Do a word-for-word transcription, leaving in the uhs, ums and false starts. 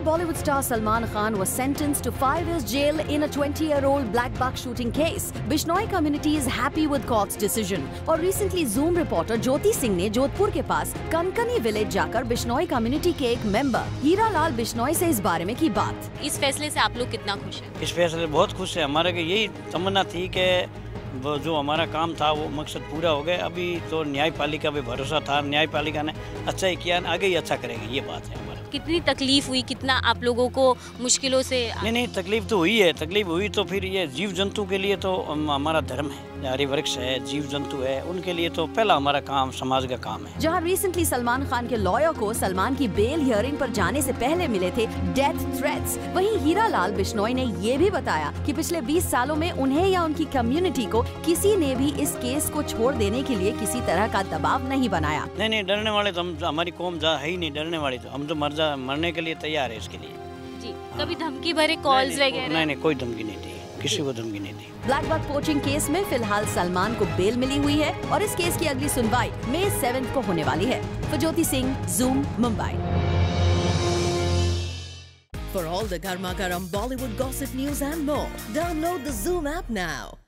Bollywood star Salman Khan was sentenced to five years jail in a twenty-year-old black buck shooting case. Bishnoi community is happy with court's decision. और recently Zoom reporter Jyoti Singh ने जोधपुर के पास कनकनी village जाकर Bishnoi community के एक member Hira Lal Bishnoi से इस बारे में की बात। इस फैसले से आप लोग कितना खुश हैं? इस फैसले से बहुत खुश है। हमारे के यही तमन्ना थी कि वो जो हमारा काम था वो मकसद पूरा हो गया। अभी तो न्यायपालिका पे भरोसा था, न्यायपालिका ने अच्छा ही किया, आगे ही अच्छा करेंगे, ये बात है हमारा। कितनी तकलीफ हुई, कितना आप लोगों को मुश्किलों से? नहीं नहीं तकलीफ तो हुई है, तकलीफ हुई तो फिर ये जीव जंतु के लिए तो हमारा धर्म है, हरी वृक्ष है, जीव जंतु है, उनके लिए तो पहला हमारा काम समाज का काम है। जहां रिसेंटली सलमान खान के लॉयर को सलमान की बेल हियरिंग पर जाने से पहले मिले थे डेथ थ्रेट्स, वहीं हीरा लाल बिश्नोई ने ये भी बताया कि पिछले बीस सालों में उन्हें या उनकी कम्युनिटी को किसी ने भी इस केस को छोड़ देने के लिए किसी तरह का दबाव नहीं बनाया। नहीं नहीं डरने वाले तो हम, हमारी कौम जा है ही नहीं, डरने वाली तो हम तो मर जा मरने के लिए तैयार है इसके लिए। जी, कभी धमकी भरे कॉल्स वगैरह? नहीं नहीं कोई धमकी नहीं दी, किसी को धमकी नहीं दी। ब्लैक बक पोचिंग केस में फिलहाल सलमान को बेल मिली हुई है और इस केस की अगली सुनवाई मई सेवेंथ को होने वाली है। Jyoti Singh, Zoom, Mumbai. For all the Garma Garam Bollywood gossip news and more, download the Zoom app now.